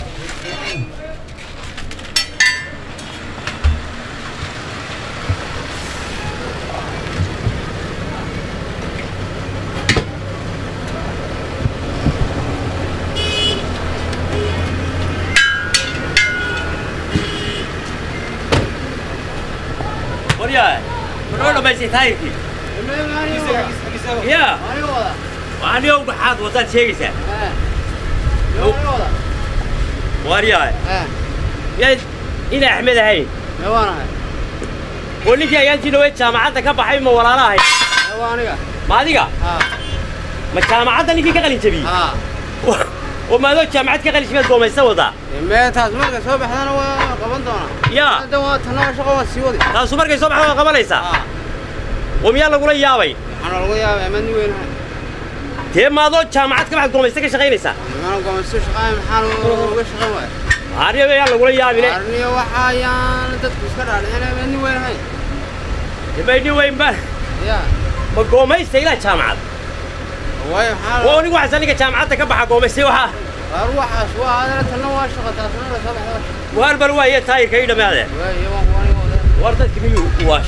وريا منو بس تايكي يا وأنا يوم حاط وصلت شيء سه وريا يا إلى أحمد هاي ولي جاي أنت نويت جامعة كبا ما ولا راهي ما ديكا ما جامعة اللي كي قلي تبي وما ذو جامعة كقلي شبه قوم يسوي ذا ما تاسمر كسب حنا وقبل دونا يا هذا واتنا شغل سيودي تاسمر كيسوي حنا قبل ليس وميال لقول يا بي أنا لقول يا من وين تي ما ذو جامعة كبا قوم يسوي شغالين ليس أنا قوم يسوي شغال محل وش شغال هاري بيا لقول يا بي هاري وحيان تتكسر أنا من وين هاي يبيني وين بس يا ما قوم يسوي لا جامعة وين حال وأنا واحد سنة جامعة كبا قوم يسوي أروح أسوأ هذا تنوع شغل تاسمر كسب وهالبلوة هي تاي كيدا ما هذا ورثت كمية واش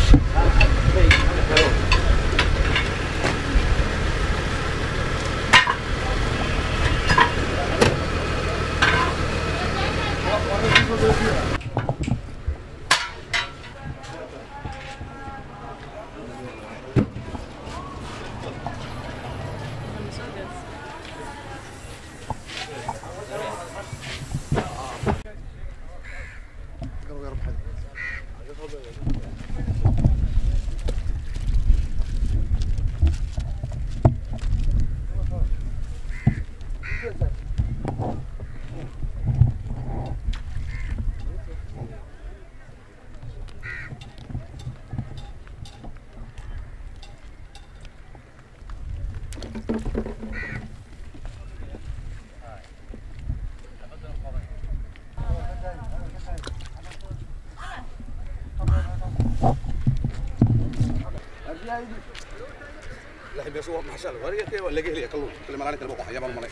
لا بس هو محشل وريه كي ولا جه لي كلو كل ما عليك البقعه يا بالملك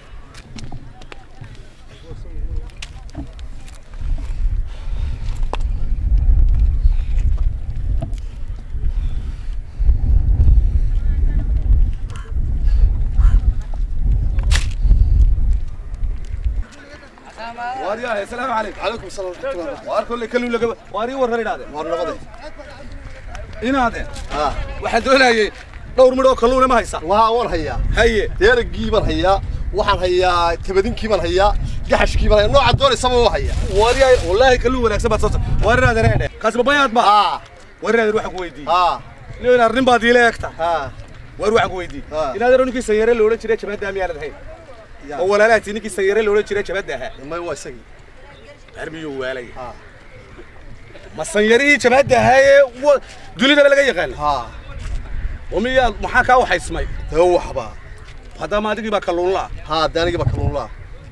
واريا السلام عليكم. عليكم السلام ورحمة الله وبركاته. وار كل كلم لقى واري ورهني هذا وار نقضي هنا هذا waxaan doonaayay dhowr midho kalluun ma haysa waan hayaa haye deergii baan hayaa waxaan hayaa tabadinkii baan hayaa gaxashkii baan hayaa nooca doonaysa ma hayaa wariya wallahi kalluun wanaagsan baad soo warinaad reede kasba bayaad ba warinaad waxa ku weydii nin arrin baad ileegta war waxa ku weydii inaad ninkii sayare loo oran jiray jabada miyaanad hayn oo walaalaati ninkii sayare loo oran jiray jabada ma waa isagii arbiyo waalay ما سيري جماد هاي دولي ده بلقى يقال وميال محاكا وحيسمي هو حبا هذا ما تجيب كلون لا ده نجيب كلون لا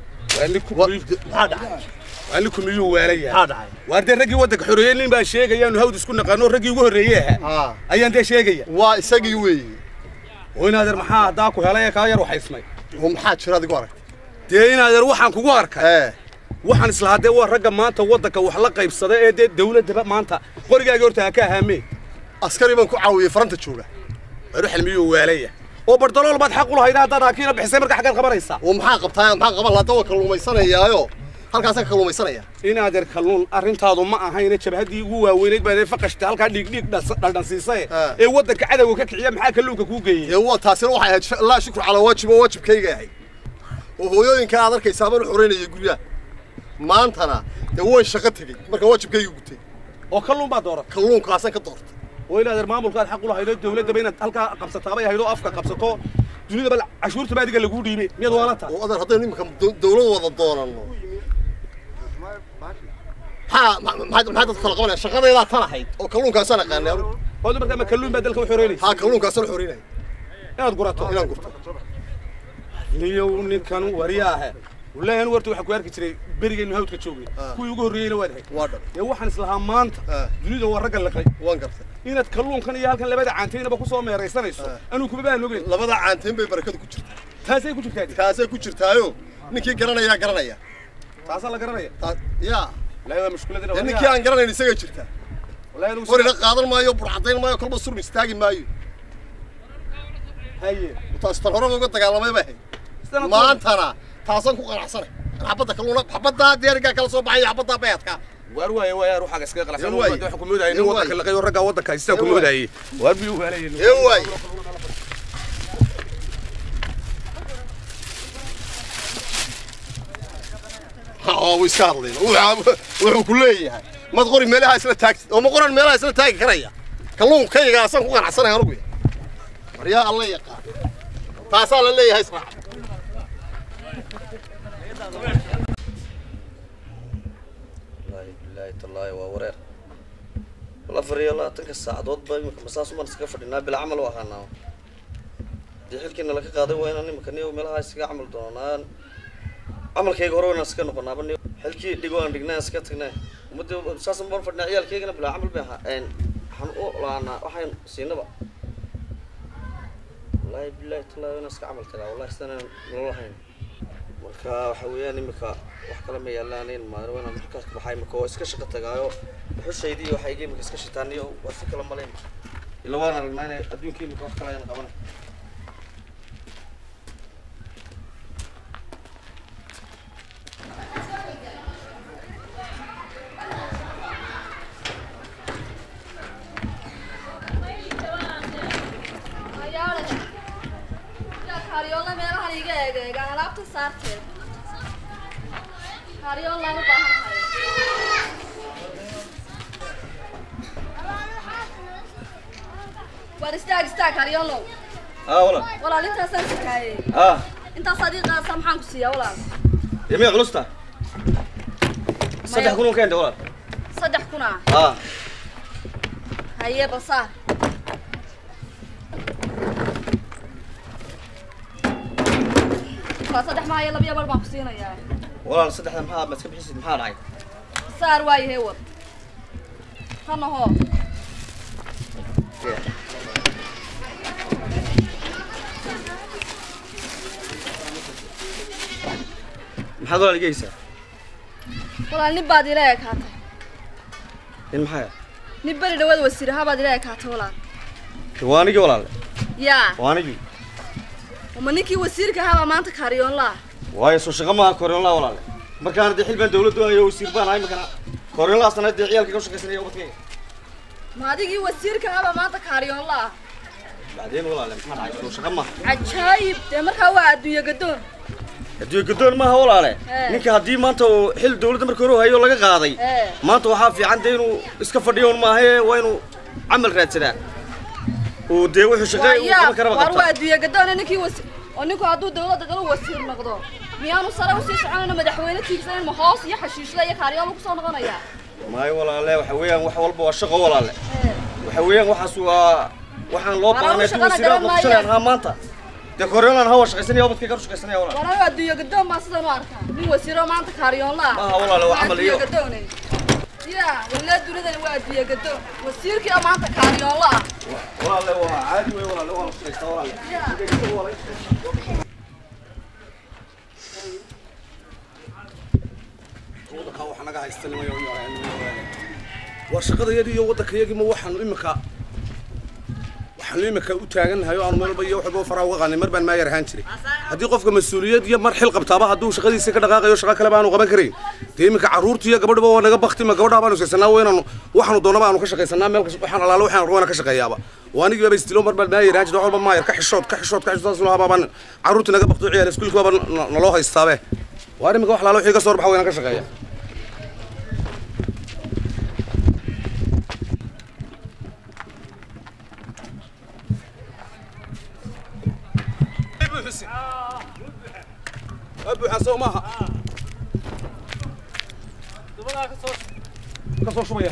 قال لكم يو ويلي وارد رجي ودك حريين لين باشيء جاي إنه هود سكون قانون رجي وجوه ريها أي أنت شيء جاي واسقي وي وين هذا محا داكو هلايا كاير وحيسمي هم حاد شو هذا قارك دين هذا روح عن كوارك waxaan isla haday waa ragga maanta wadanka wax la qaybsaday ee dawladda maanta qorigaaga horta ka haamay askari baan ku caawiyay faranta jooga ruux ilmiyo waalaya oo bardalool baad xaq u lahayd hadda raakiina bixisay marka xaqad qabanaysa oo maxaa qabtaa maxaa qaban lahayd waa kalluumaysanayaayo halkaas ka kalluumaysanaya inaad kalluun arrintaadu ma ahayn jabhadii ugu waaweyneed baad faqashtay halka dhig dhaldhansiisay ee wadanka cadawga ka kiciya maxaa kalluunka ku geeyay ee waa taasina waxay ahayd la shukr ala waajibkayga yahay oo hooyooyinka aad arkaysaa baan xureynayay guriga maantana way shaqo tagay marka waajibkaygu gutay oo kalluun baa dooran kalluunkaas ka doortay oo ilaa maamulkaad xaq u lahayd dawladda bayna halka qabsataa bay haydo afka qabsato dunida bal cashuurta baadiga lagu dhiibay miyad waalata oo adar haday nimka dawlad wada doonano maxaad kala qabanaysaa shaqadayda tan ahayd oo kalluunkaas aan aqaanay oo marka ma kalluun baa dalka u xoreynay kalluunkaas aan xoreynay inaad gurato inaan gurto liyo ninkan wariyaaha والله أنا ورت وحكي وارك تري بريء إنه هود كتشوفي كوي يقول رينا وادي يا واحد إسلام مانت جديد هو الرجل لقي وانقرت هنا تكلون كان يهال كان لبدا عنتين بقول صوم يا رئيسنا يسوع أنا كوبي نقول لبدا عنتين ببركة كتشر تاسي كتشر تاسي كتشر تايو نكى قرنا يا taasa la garanaya ya la mushkiladina ninkii aan garanayn isaga jirta wallahi inuu qori la qaadan maayo burcadayn maayo kolba sur istaagi maayo haye taas hore uga dagaalamay baa maantana taasan ku qanacsanay xabada kaluna xabada deeriga kala soo baxay xabada beedka war waaya ruuxa iska qalacsan waxa ku moodahay in wadka la qayo raga wadka istaa ku moodahay war bi waaleeyeen way iska hadlay wuxuu ku leeyahay mad qori meelaha isla taagtid oo ma qoran meelaha isla taagi karaya kalluunkayga asan ku qanacsanay anigu mariya Allah yaqaan taasa la leeyahay isra الله وورير والله فري الله تلك الساعة ضد مساس وما نسقى فدينا بالعمل وهنا دي حلكنا لك قاضي وين أنا مكاني وملها يسقى عمل دونان عمل كي يقولون نسقى نقولنا بني حلكي ديقون ديقنا نسقى تقنا ومدة مساس مبون فدنا عيال كي بلا عمل بها إن حنقول لنا وحين سينا بقى والله بالله تلا نسقى عمل تلا والله استنى والله هين marka waxa weeyaan imika wax kala ma yeelaneen maarwana markaas waxay imika oo iska shaqo tagaayo xushaydi waxay imika iska shitaaniyo wax kala maleen ila waan aragnaa adduunka imika wax kala ayaan qabanay استاك هريولو والله انت سنتك هاي انت صديق سامحان كسيا والله يمي علوستا صدح كونو كاين والله صدح كونا هيا بصار صدح ما يلا بيا بربع كسينا يا والله صدح محا بس كبحيس محا راي صار واي هو هنا هو maxaad walaal igeysaa walaal nin baad ila ekaatay in maxay nin bari dhawaad wasiiraha baad ila ekaatay walaal waanigi walaal yaa waanigi ma ninkii wasiirka ahaa maanta kaariyoon laa waayo soo shaqo ma kaariyoon laa walaal markaan hadii xilban dawladdu ay wasiir baan ahay markaan kaariyoon laa sanadii ciyalka ka shaqaysanaya ubadkayga ma adigii wasiirka ahaa maanta kaariyoon laa بعدين والله محمد عايش soo shaqo ma عجايب de markaa waa adduunyo gadoon adduunyo gadoon ma aha walaale ninka hadii maanta uu xil dawladda markii hore hayo laga qaaday maanta waxa fiican de inuu iska fadhiyo ma aha waa inuu amal raadsadaa oo de wuxuu shaqay uu kama karaba qabta waa adduunyo gadoon ninkii oo ninku hadduu dawladda galo wasiir noqdo miyaanu sare u sii soconayna madaxweyne tiigsan ma hoos iyo xashiishla iyo kaariyaal ku soo noqonaya maay walaale waxa weeyaan wax walba waa shaqo walaale waxa weeyaan waxaas waa waxaan loo baahnay inuu wasiirada noqdaan ha maanta de koreelan hawa shaqaysanaya ubadkayga ka shaqaysanaya walaale walaal adduunyo gadoon ma sidaan u arkaa nin wasiiro maanta kaariyoon la ma walaale waa amal iyo يا ولا دولة الوادي يا قدو وسيرك يا مانتا كاريون لا والله هو عادي والله هو شقيستا والله waxaan naga haystanayo war shaqadayadii iyo waddankayagii ma waxaan imika u taaganahay oo aan meel walba iyo waxba faraa uga qaanay mar baan ma yarhaan jiray haddii qofka mas'uuliyad iyo mar xil qabtaaba hadduu shaqadiisa ka dhaqaaqayo shaqo kale baanu qaban karin dee imika carruurta iyo gabadhaba waa naga bakti ma gabadha baanu shaqaysanaa weynaanu waxaanu doonaba aanu ka shaqaysanaa meel waxaan alaalo waxaan rabana ka shaqeeyaaba waanigi baba istilo mar baan ma yarhaan jiray waxba ma yar ka xishood taas loo habaan carruurta naga bakto ciyaar iskuulka baba naloo haystaabe waa imika wax alaalo wixii ka soo baxa weyna ka shaqeeya أبو حسن ماها كسر شوية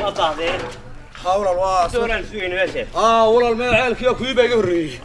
صاحبي حاول الواس دولان سوين ماشي والله ما عيالك يا كويبه يوري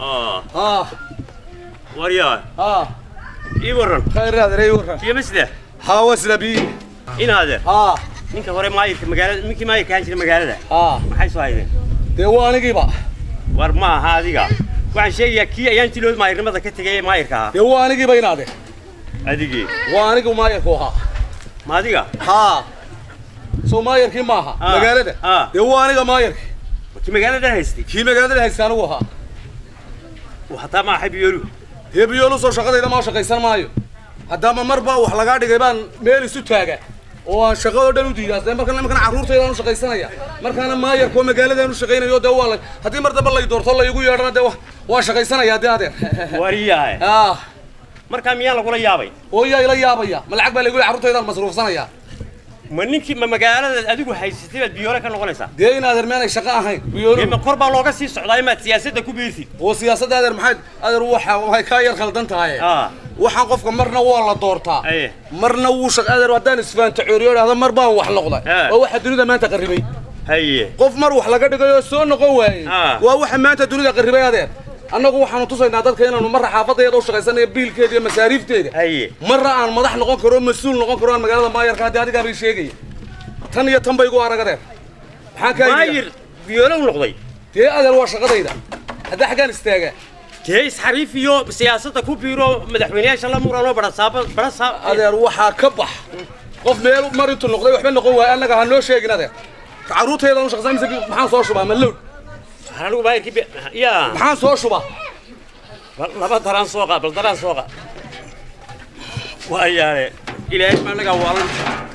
وريان اي ورن خير هذا ري ورن يا مسده حاوس لبي إن هذا ninka hore maayirka magaalada ninkii maayirka aan jiray magaalada maxay soo haydeen de waanigiiba war ma aha adiga waxaan sheegayaa kii ayaan tilood maayirnimada ka tagay maayirka de waanigiiba inaade adigii waanigu maayirku ahaa ma adiga soo maayirkii ma aha magaalada de waaniga maayirka kii magaalada haystay kii magaalada haystay anigu ahaa waxa ma xibiyolu hebiyolu soo shaqadayda ma shaqaysan maayo haddama marba wax laga dhigay baan meel isu taaga oo aan shaqado dhan u diidaasay markaan carruurtayda aan shaqaysanaya markaana maayarko magaalada aan shaqaynayo de waa hadii mar daba la doorto la igu yeedhana de waa shaqaysanaya de adeer wariyahay markaa miyaa lagula yaabay oo yaa ila yaabaya ma lacag baa lagu carruurtayda masruufsanaya ma ninkii ma magaalada adigu haysatay baad biyoore ka noqonaysaa dee in adeer meenay shaqo ahayn biyoore ma kor baa looga sii socdaa imaad siyaasadda ku biirtid oo siyaasadda adeer maxay adeer waxay ka yar khaldan tahay waxaan qofka marna waa la doortaa marna wuu shaqadeer wadaan isfaanta cooriyoodada mar baan wax noqday oo waxa dunida maanta qaribay haye qof mar wax laga dhigayo soo noqon waayay waa waxa maanta dunida qaribay adeer annagu waxaanu tusaynaa dadka inaanu mar xaafadeeda u shaqaysanayo biilkeeda iyo masaariifteeda marna aan madax noqon karo mas'uul noqon karo magaalada maayarka hadii adiga bay sheegay tan iyo tan bay igu aragadeer maxaan ka maayir biyoolo u noqday dee adeer waa shaqadayda hadda xagaan istaaga كيس حريفيو سياسة كوبيرو مدحونيا شاء الله مرانو برصا adeer waxaa ka bax qof meel marintu noqday waxba noqon waay anaga ha noo sheegin adeer carruurtayda aan shaqaysan maxaan soo shubaa mallow halagu baayirki ya maxaan soo shubaa laba daraan sooqa bal daraan sooqa waayaale ilaahay ma naga waalan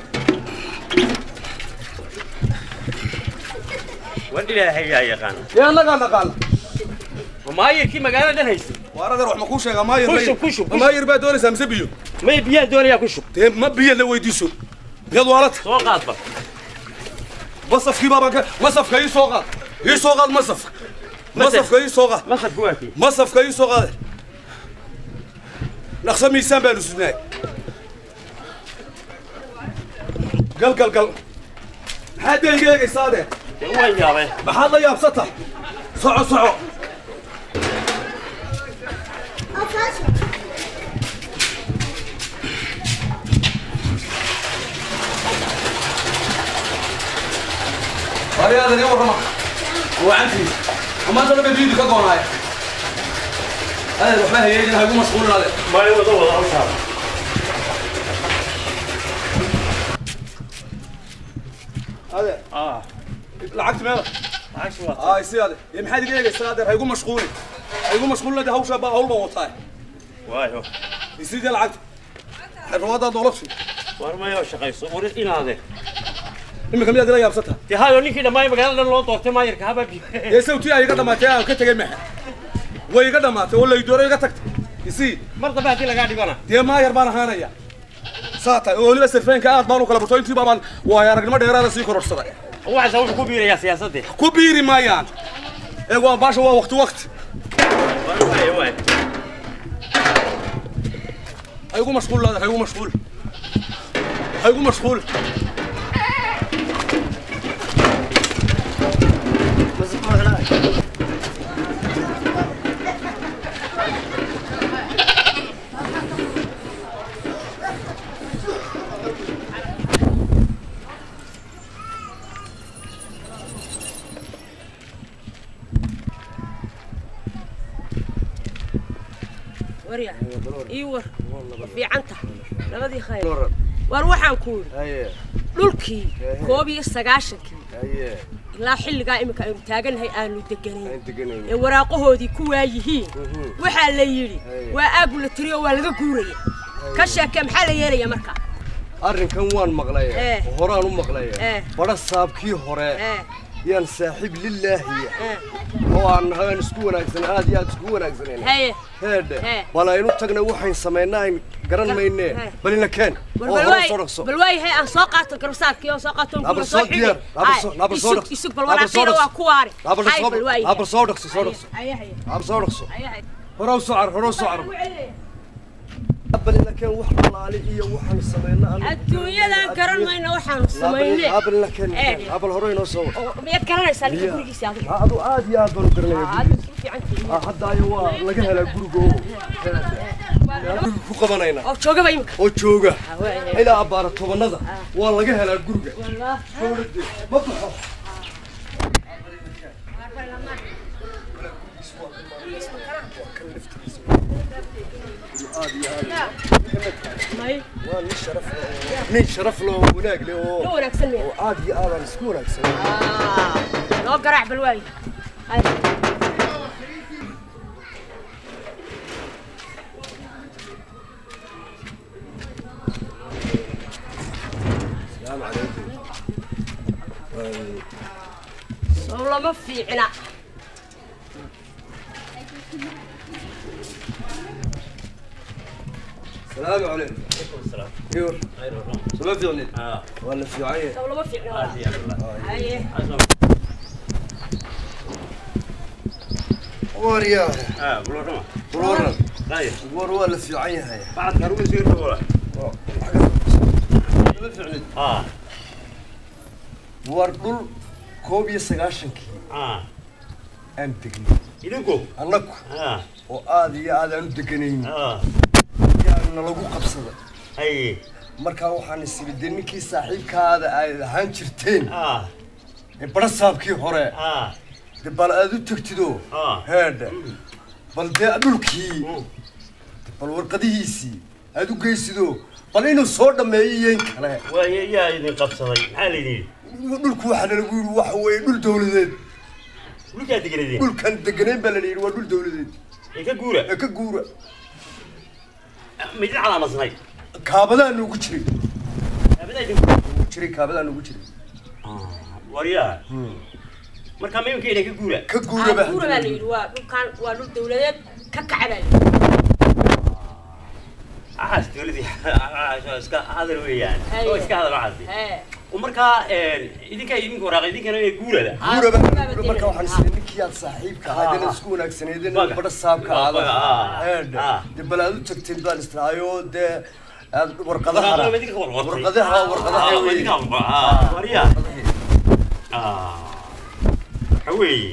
wadi ilaahay ya yaqaan ya naga naqaan maayirkii magaalada haysay waaradan wax ma ku sheega maayir baa doonaysaa mise biyo ma biyo doonaya ku shub tee ma biyo la weydiiso biyad waalad soo qaadba masafkii baa masafka ii soo qaad masafka ii soo qaad masafku waa kii masafka ii soo qaad naqsa miisaan baanu sudnaay gal maxaad dee iga eegaysaa adeer waan yaabay maxaad la yaabsata soco هذا اليوم رمى وعنتي وما أنت لما بيدي كقوناي هذا الوحبة هي يجينا هيكون مشغول هذا ما يوضع وضع وشاب هذا لعقت ماذا؟ عايش وقت يصير هذا يم حد يجي يستقدر هيكون مشغول لده هوشة بقى هول بوطاي وايو يصير ده لعقت الروضة ضربش وارما يا شقيس ورد إن هذا إما كم يدري يا بسطها هذا نيكي لما يبغى لنا لون طوت ما يركب هبابي يسوي تيا يقدر ما تيا كتجي معه ويقدر ما ولا يدور يقدر يصير مرة بعد لا قاعد يقولنا تيا ما يربانا هنا يا ساعة ولا بس الفين كأنت مالو كلا بتوين تبى من ويا رجل ما دير هذا سيكون رصدا هو عايز أقول كبير يا سياسته كبير ما يان إيه باش هو وقت واي هيكون مشغول هذا هيكون مشغول وريا ايوه في عنته لبدي خير وروحان كول dhulkii 190 ilaa xilliga imika ay taaganhay aanu deganeyn ee waraaqahoodii ku waayihiin waxa la yiri waa aag la tiriyo waa laga guuray ka sheekay maxaa la yeelaya marka arrinkan waan maqlay horaan u maqlay bada saabkii hore yaan saaxiib lillaahi oo aan hagan isku wanaagsan aad iyo aad isku wanaagsaneen heede bal aynu tagna waxaan sameynaa garan maynee bal ina keen bal waay hay aan soo qaato garsaarkii oo soo qaato soo diyaar isug bal waraaqada waa ku waari abal soo dhaqso horow socar قبل لكن وحنا علي إيه وحنا سمينا الدنيا ذا كرم ما إنه وحنا سمينا قبل لكن قبل هروين وصور مية كرم يسأل كل شيء سيادة هذا عادي يا بنو كرنا عادي في عندي حتى أيوة لقيها لا جروجو فوق بنينا أو شوقة بيمك أو شوقة إلى عبارة توبنادا والله لقيها لا جروجو والله ما بحث مين شرف له وناق له لو وناق سلمي عادي أنا نسكونك لو قرع بالواي السلام عليكم والله ما في عنا السلام عليكم. السلام. كيف؟ خير والله. سلام في عني. ولا في عين. والله ما في عنا. عادي والله. أيه. وريا. بلورنا. بلورنا. طيب. ولا في عين هاي. بعد كانوا يصيروا ولا. سلام في عني. وردول كوبي سجاشنكي. أنتكني. إليكو. أنك. وآدي هذا أنتكني. يعني لقو قبصة. أي. marka waxaan isbeddelninkii saaxiibkaada ay ahaan jirteen barasaabkii hore bal aad u tagtido heedha bal dee dhulkii bal warqadihiisii aad u geysido bal inuu soo dhammeeyeen kale yaa idin qabsaday maxaa leeyihiin dhulku waxa lagu yiri waxa weeye dhul dawladeed dhulka deganeed dhulkan deganeen baa la yiri waa dhul dawladeed ka guura midna calaamadnay kaabadaan ugu jiray kaabadaan ugu jiray wariyaa marka meemka inay ka guura baa la yiri waa dhulkan waa dhul dawladeed ka kacabay dawladii iska hadal weeyaan oo iska hadal caadi ومركا إذا كان وراق إذا كان يقول هذا. مركا وحنا ninkii aad saaxiibka ahayd in isku wanaagsaneedeen bada saabka ahayd dibalaad u tagteen baan istraayo de warqadaha wariya حوي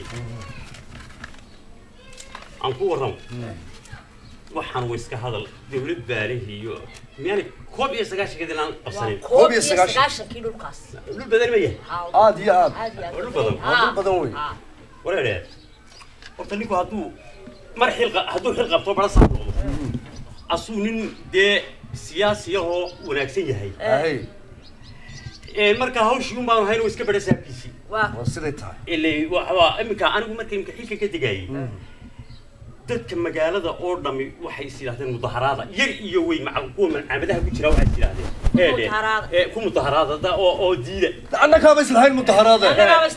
أنكو ورم waxaan wiska hadal dawlad baarihiyo yani koob iyo 9 kadib aan qabsanin koob iyo 9 kii dhulkaas dhul badan ma yahay aad iyo aad dhul badan way walaalahay horta ninku hadduu xil qabto bala saar noqdo asuu nin dee siyaasi oo wanaagsan yahay marka hawshii un baan ahayn oo iska badha saabkiisii waa siday tahay ilaa waxa imika anigu markay xilka ka digayay dadka magaalada oo dhami waxay sidaahdeen mudaharaada yar iyo way macquul kuwa macaamadaha ku jira waxay sidaahdeen ku mudaharaada oo diida annaka ba islahayn mudaharaada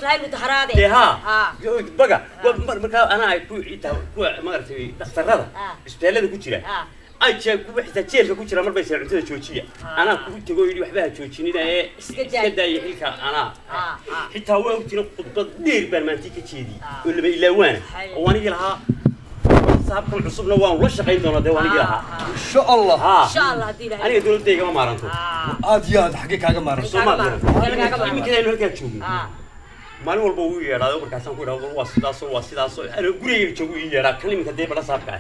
baga marka ana ay ku ita ku maartay dhakhtarada isbitaalada ku jira ay jeeb ku bixisa jeelka ku jira marba isla cuntada joojiya ana ku tago yiri waxba ha joojinina iska daayay xilka ana xitaa waa jira khudbad dheer baan maantii ka jeediyay oo laba ilaawaan oo waniga lahaa صاحبكم عصبنا وان ولا شقين دونا ديواني لها ان شاء الله ان شاء الله دي لها انا دولتي ما مارنتو ادياد حقيقه كاغا مارنتو يمكن انه halka joogo maalin walba uu yeeraado markaas aan ku dhaw waa sidaas ana guriga joogo ii yeera kalimka deebada saabka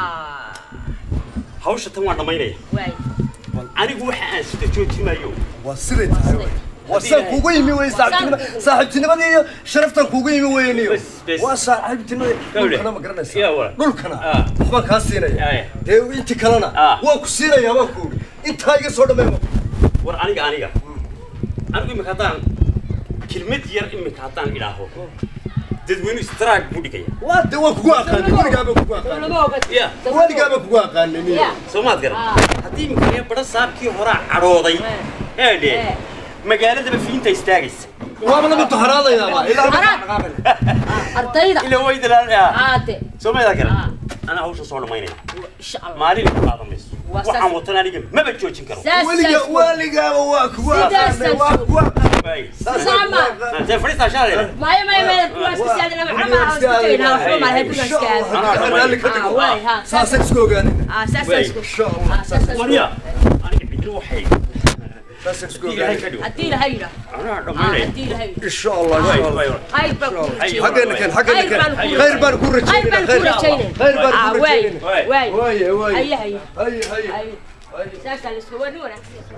hawsha tan waa dhamaynaya anigu waxa aan sida joojinayo waa siday tahay وصل كوجي مي وين صاحبتنا بدي شرفتك كوجي مي ويني وصاحبتنا أنا ما قرنا دول كنا ما كاسينا ده أنت كلنا وكسينا يا ماكو أنت هاي صورة ما ور أنا مكاتان كلمة ير مكاتان إلهه تدوين استراك بوديكيا وده وكوا كان وين جابك كوا كان وين جابك كوا كان سمعت كلام هذه مكانية بدر صار كي هراء عروضي هذه magaalada fiinta istaagis waa la mudaharaadayna ardayda ila way dalaa aade Soomaalida kale أنا هوش صورنا ماينة إن شاء الله مالي بعض الناس وعم وطنا نيجي ما بتشوفين كرو ولقى واك أنت فريسة شارع ما كواس كسادنا محمد عاوزتينا وحنا هاي كواس كساد ساسك سكوغاني ساسك إن شاء الله ماريا أنا قاعد روحي ساسك سكوغاني أديله هيدا أديله هيدا إن شاء الله إن شاء الله هاي بكون حقنا كان خير بان كورة هاي بان كورة تشينين خير بان كورة تشينين واي هي هي ساسك السكواني ولا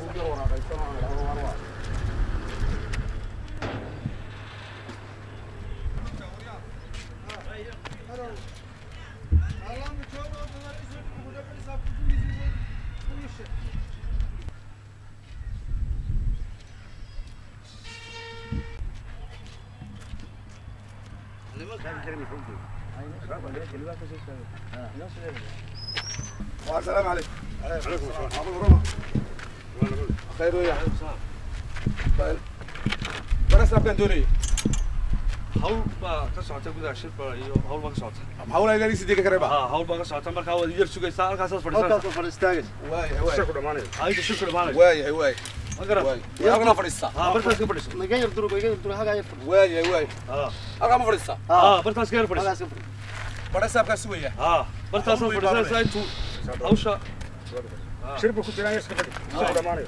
السلام عليكم. عليكم السلام. خير ويا طيب برس أبكن دوني. hawl baa ka socota gudaha shirka iyo hawl baa ka socota hawl ay gaari sidii ka kareba hawl baa ka socota markaa wada yar sugaysaa halkaas fadhiistaagay waay shirku dhamaanay ay shirku dhamaanay waay magara yaa fadhiista markaas ka fadhiisto naga yar duro haga yar waay halka ma fadhiista markaas ka yar fadhiisto barasa abka sugaya markaas fadhiisanaysaa intuu hawsha shirku ku jiraan iska fadhi shirku dhamaanay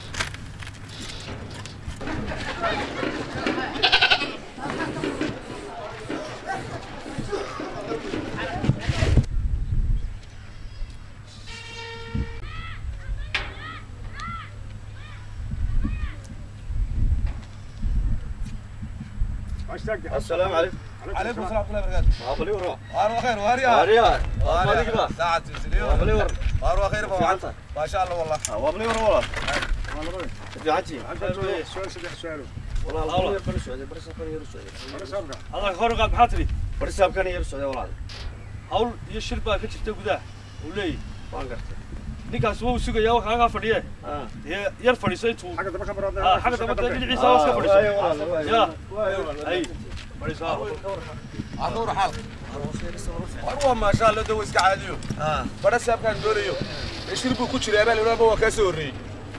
السلام عليكم. عليكم السلام ورحمة الله وبركاته. أبلي ورا. واروا خير واريا. واريا. ما ديك بقى. ساعة تسليو. أبلي ورا. واروا خير فوق. ما شاء الله والله. أبلي ورا والله. والله. في عندي. سؤال سبع سؤال. والله الله يقبل السعودية برس كان يرسل. برس أبقى. الله خير قاب حاتري. برس كان يرسل والله. hawl iyo shir baa ka jirta gudaha uu leeyahay waan gartay ninkaas wuu sugayaa waxa laga fadhiyay yar fadhiisay tuu xagga daba ka baradna xagga daba dhinaciisa waa iska fadhiisay ya ay fadhiisaa أدور حال. واروا ما شاء الله دوس كعاديو. برس أبقى ندوريو. يشربوا كتير أبى لونا بوا كسوري.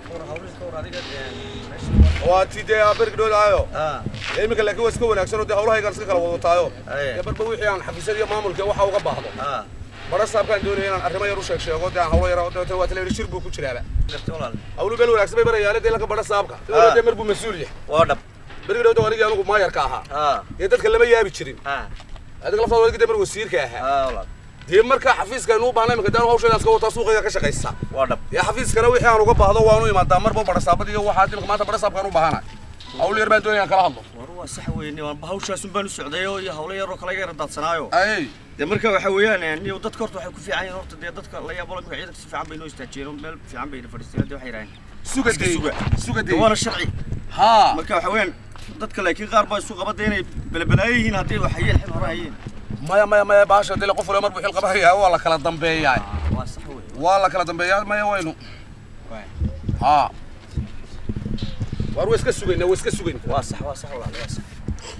واتيدي أبرك دول عيو. إيه ممكن لك واسكو ونكسر ودي هؤلاء يقرص كلا وضطايو. يبربوا يحيان حفيزة يا مامل كوا حوقة بعضهم. برس أبقى ندوري أنا أرمي يروشك شيء قد هؤلاء يراودوا تواتلي يشربوا كتير أبى. أولو بلو لكسب برا يالله دلك برس أبقى. ولا دمر بمسؤولية. وادب. بريد دو توري يالله ما يركعها. يدك كلمة يا بتشرين. هذا كلا فاضل كده وسير كأها. والله. دي مركا حفيز كانوا بعنا مكدان هوش الناس كوا تسوق يا كشة قيسا. وادب. يا حفيز كانوا ويحيى أنا قبض هذا وانو يمان دمر برس أبدي هو حاتي ما تبرس أبقى كانوا بعنا. أولي يربان دنيا كلا هذا. والله صحويني وأنا بهوش سنبان السعودية ويا هؤلاء يروح كلا يردات صنايعه. أي. دي مركا وحويان يعني وتذكرت وحكوا في عين وقت دي تذكر لا يبغى لك عيدك في عم بينو يستأجرون بل في عم بين فلسطين دي حيران. سوق دي. وانا الشرعي. ها. مركا وحويان dadka laakiin qaar baa suuq qabadeenay balbalaayihiin hadii wax yeel xil horaayeen ما baasha dil qof wala mar bixil qabahay waa la kala dambeeyay waa sax weey waa la kala dambeeyay ma waynu ha war iska sugayna waa sax walaal waa sax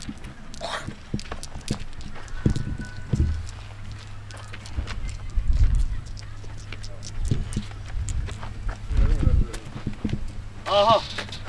aha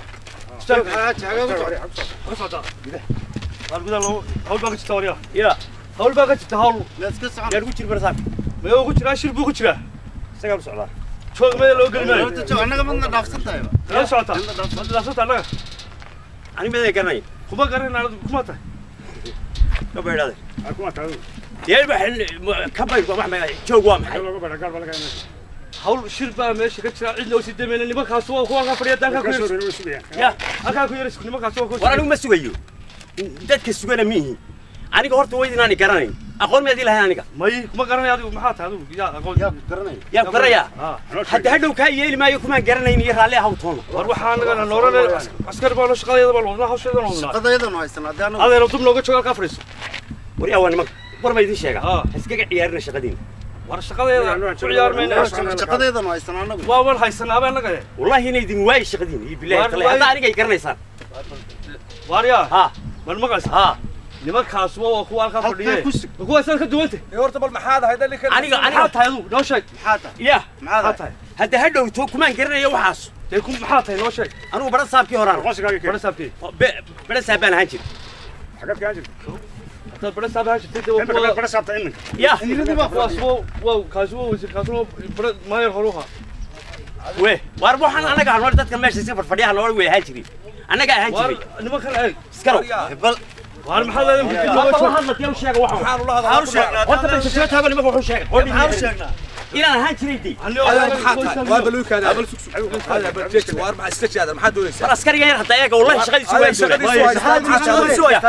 hawl baa ka jirta wariya يا hawl baa ka jirta hawl يا رجل برسام ma ugu jiraa shir buu ku jiraa سجل بسرعة joog meel loo gelinayo annaga madna dhaafsantahay la socota ma dhaafsanta annaga أنا ما ذكرني kuma garan anadu kuma tahay كبير هذا يا بحن كبير وما شو قام hawl shir baa meesha ka jira cid loo sii dameeyay nimankaas waa kuwa ka fadhiya danka ku يا aka ku yeeris nimankaas waa ku وأنا ما سويه dadka sugana mihi aniga horta weydin aan garanay aqoon ma dilahay aniga may kuma garanay adigu maxaa tahay adigu yaa aqoon yaa garaya hadda hadhow ka yeeli maayo kuma garanayn iyo raalle ahaw toon war waxa anaga noorane askar baa shaqadeeda baa wadna hawsheeda wadna shaqadeedan haysan hadaan adeer dub looga jooga ka fariiso war yaa nimanka war ma idin sheega iskaga ciyaarina shaqadiin war shaqadeeda ku ciyaarmayna shaqadeedan haysan anagu waa wal haysanaaba anaga wallahi inay idin waay shaqadiin iyo billahi taala hada aniga ay garanaysaan war yaa ha bal maqas ha nimankaas waa kuwa halka fadhiya kuwa san ka duwanta horta bal maxaad ahayd ninka aniga tahay adu noo sheeg maxaad tahay ya maxaad tahay hadda hadhowto kumaan garanayo waxaas tay ku maxaad tahay noo sheeg anigu bara saabkii horaan bara saabkii bara saabaan ahaan jir xagad ka jir hada bara saabaan jirtay bara saabta iminka ya ilaa ma qaasbo waa kaasbo wasiir kaasbo bara maayar horuha we war waxaan anaga aan dadka meesha si farfadhiyaha loo way ahaan jiray anaga ahaan jiray nimankan eeg iskaro bal war maxaa leedahay ma hadlad yaa sheega waxa waxaan la hadlaa waxaan sheegnaa horta bay soo taago nimanka wuxuu sheegay waxaan sheegnaa inaan ahaan jiray dii waa baluukaada abal sugsug hada bal jeex war ma istajaada maxaa doonaysaa bal askariga yar hadda ayaga wallahi shaqadiisu way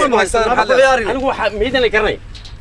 anigu waxa miidan la garanay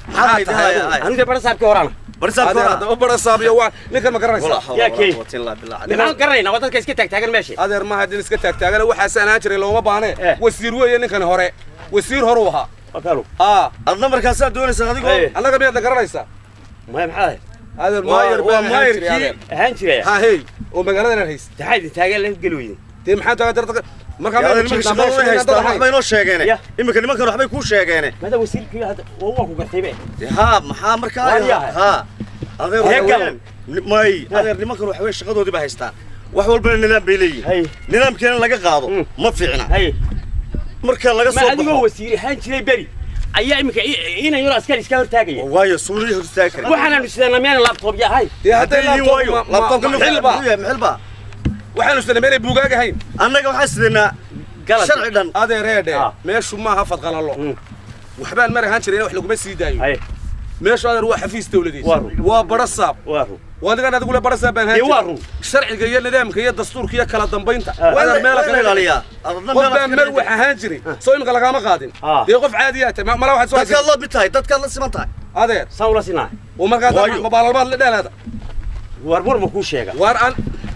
anigu bara saabkii horaan barasaabiyo waa ninkan ma garanaysaa yaa kee waxaan garanaynaa wadadka iska taagtaagan meesha adeer ma hadin iska taagtaagan waxaas aan jiray looma baahne wasiir weeye ninkan hore wasiir hore waxa wakaalo adna markaas aad doonaysaa adigoo annaga miyaad garanaysaa ma maxaa adeer maayar waa maayarkii ahaan jiray ha hey oo magaalada hayst taxayd taagan la galooyin tii maxaa taagan markaa waxbay noo sheegeen imika nimankan waxbay kuu sheegeen mada wasiirkii hadda waa ku gartay be ha maxaa markaa ha adeer may adeer nimankan waxbay shaqadoodii ba haystaan wax walba nidaam bay leeyihiin nidaamkeena laga qaado ma fiicna marka laga soo baxo wasiir ahaan jiray bari ayaa imika inay yar askari iska hortaagaya waayo suuriye hortaagay waxaan sidana meel laptop yahay hadii waayo laptop maxilba waxaanu sameynay buugaag ahayn annaga waxa sidana sharci dhan adeereede meeshu ma aha fadqalalo waxbaan mar ahaan jiray wax lagu ma sii daayo meeshu adeer waa xafiis dawladeed waa barasaab waa digan adigu la barasaab baan ahaan sharciga iyo nidaamka iyo dastuurka iyo kala dambeynta waa meel kala ilaaliya qofbaan mar wax ahaan jiray soo imka laga ma qaadin dee qof caadi ah mala waxa soo dadka la bitaay dadka la siman tahay adeer sawra sinaa oo markaa ma baalbalbaad la dheelaada war ma ku sheega war aan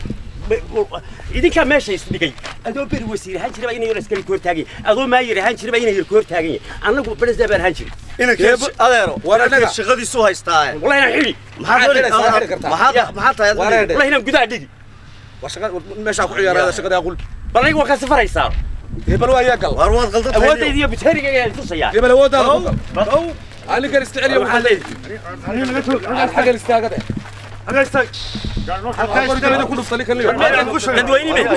idinka meesha isdhigay adoo bari wasiir ahaan jiray inay yar askari koor taagay adoo maayir ahaan jiray inay yar koor taagay anagu barasda baan ahaan jiray inay adeero war anaga shaqadiisu haystaa wallahi aan xili maxaa tahay wallahi inaan gudaha dhigi waa shaqa meesha ku ciyaarada shaqada qul bal anigu waa ka safaraysaa hebel waa yaa gal war waad qaldan awoodayda iyo bitariga ay tusayaan hebel awoodaada ani kan isticmaaliyo waxaan leeyahay xaga istaagada أنا استاك. أنا كله فصلي كله. ندويني بيه.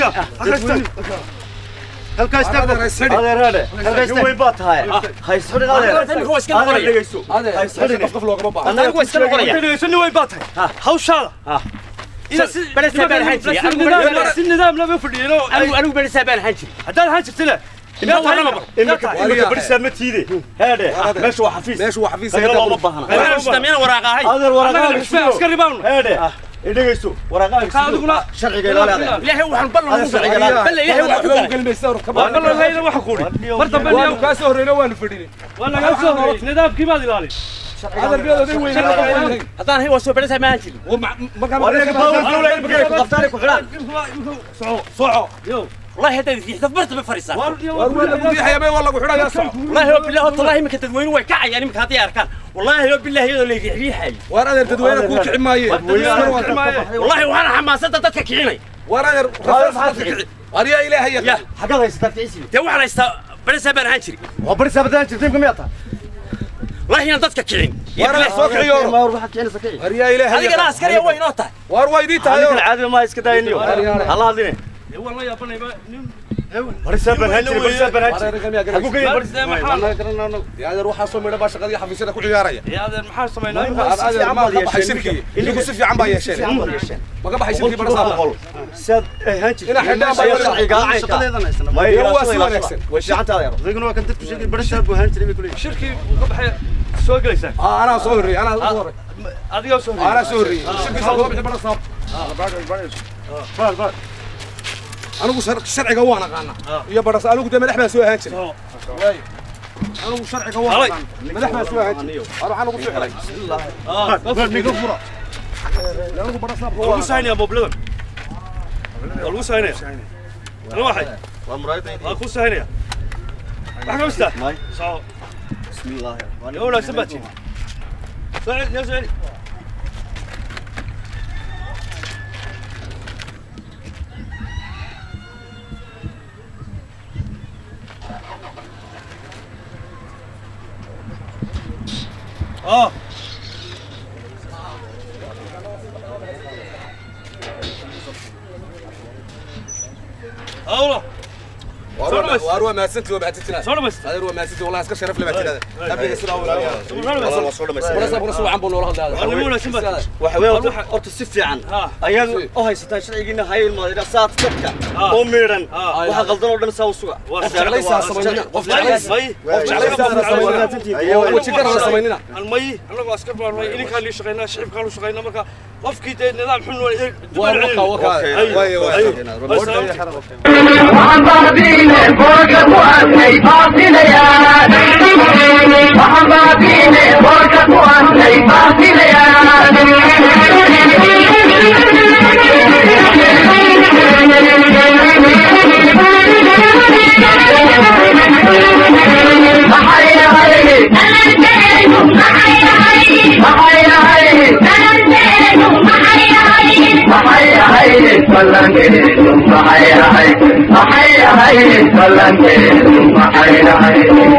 هل كاستاك هذا هذا وين بات هاي سحري هذا هو اسكن قرية هذا سحري قفل لو قبض أنا هو اسكن قرية شنو وين بات هاو شاله إذا بس سبان هنجي النظام لا بيفرد أنا بس سبان هنجي هذا هنجي سنة إنك بريسة متيدي هذا ماشوا حفيز هذا ما بهنا أنا مستمعين وراقة هاي هذا وراقة عسكري باون هذا إيه يسوع وراقة شرعي قال هذا لا هو حنبلل شرعي قال بل هو حكومة كلمة يسور والله هاي هو حكوري مرة بني كاسور هنا وين فردي والله كاسور نظام كيف هذا لالي هذا البيض ذي وين هذا هو سوبر سما هنجي وما صعو يو والله هذا يثبت بفريسة والله وحنا يا صعب والله بالله والله ما كنت تدوين ويكع يعني ما هذه أركان والله بالله هذا اللي ريحي وانا تدوين كوك عماية والله وانا حماسة تتكعيني وانا اريا الهي يا حقا يستفتعيسي تو على برسا بان هنشري وبرسا بدان تجيب كمياتها والله هنا تتكعين وانا سوكعي يوم ما اروح احكي سكعي اريا الهي هذيك انا عسكري وين نوتها واروايديتها هذيك العادة ما يسكتاين اليوم الله هذين والله يا بني برسا بان هنشري برسا بان هنشري حقوقي برسا محل يا روح اصلا من باش غادي حفيسنا كل عياريا يا هذا المحل سمينا هذا ما قبح شركي اللي يقول سفي عم بايا شيء ما قبح شركي برسا ساد هنشري انا حنا شرعي قاعد ما هو سوى وش انت يا رب ذيك كنت تشتري برسا بان هنشري بكل شركي قبح سوق ليس انا صوري انا صوري هذه سوري انا سوري شركي صوب برسا بار أنا شرعي قوانا قانا يا برس أنا قدام مدح ما سوى هاتش أنا شرعي قوانا مدح ما سوى هاتش أروح أنا قصي علي الله ميكروفون لا أنا برس والله سايني يا أبو بلون والله سايني أنا واحد أخو سايني أحنا مستة صعب بسم الله الرحمن الرحيم يولا سبتي سعيد يا سعيد والله وأروى ما سنتي وبعتتنا صور بس أروى ما سنتي والله أسكت شرف لي بعتنا قبل يصير أول والله صور بس برسوا عم بقول والله هذا علمونا شنو وحوي أرت السف عن أيام هاي ستاشر يجينا هاي الماضي ساعات تبكى أميرا وحقلنا ودنا سوا سوا ليس سمينا وفج عليس وفج عليس وتشكر سمينا المي أنا بأسكر بالمي إلي كان لي شغلنا شعب كانوا شغلنا مركا وفكي نظام حلو وكا وحبابين بركة وأهلي باطليان وحبابين بركة وأهلي باطليان محيا عليه محيا عليه محيا عليه محيا عليه محيا عليه محيا عليه